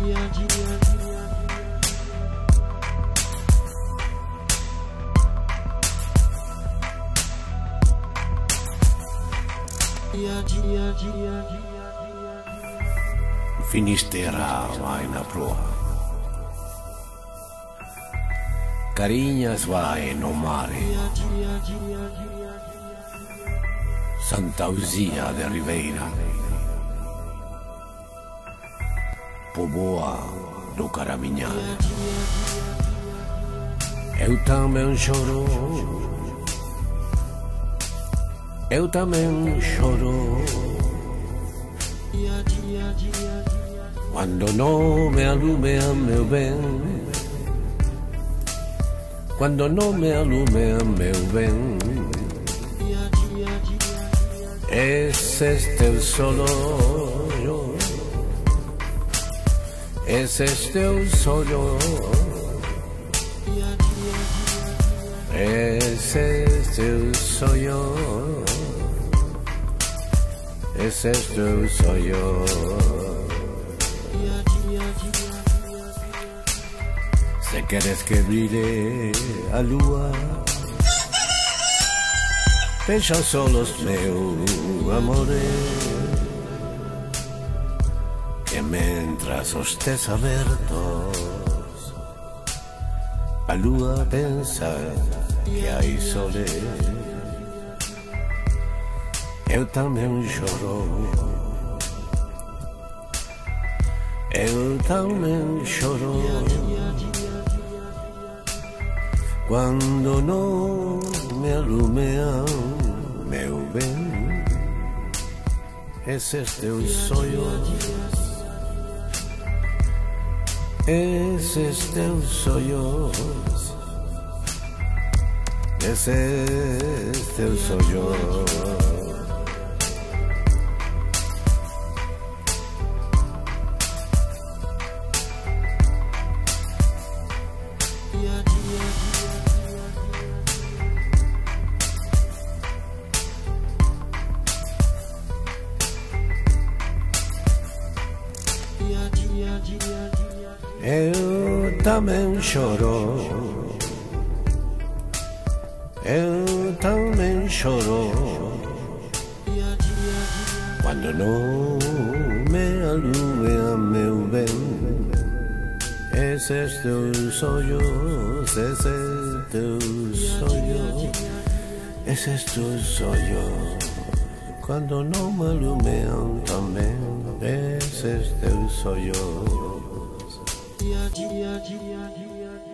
Finisterra vai na proa. Carinhas vai no mare. Santa Uzia de Ribeira. Poboa do Caraminhal. Eu também choro. Eu também choro. Quando não me alumea meu bem, quando não me alumea meu bem, esse é teu sonho, esse é teu sonho, esse é teu sonho, esse é teu sonho. Si quieres que brille a lua, pensa solo os meus amores, que mientras os tes abertos, a lua pensa que hai sole. Eu também choro, eu também choro. Quando não me alumeam, meu bem, esses teus sonhos, esses teus sonhos, esses teus sonhos. Eu também choro, eu também choro, quando não me alumea meu bem, esses teus sonhos, esses teus sonhos, esses teus sonhos, quando não me alumeam também, esses teus sonhos. Dia, dia, dia, dia, dia.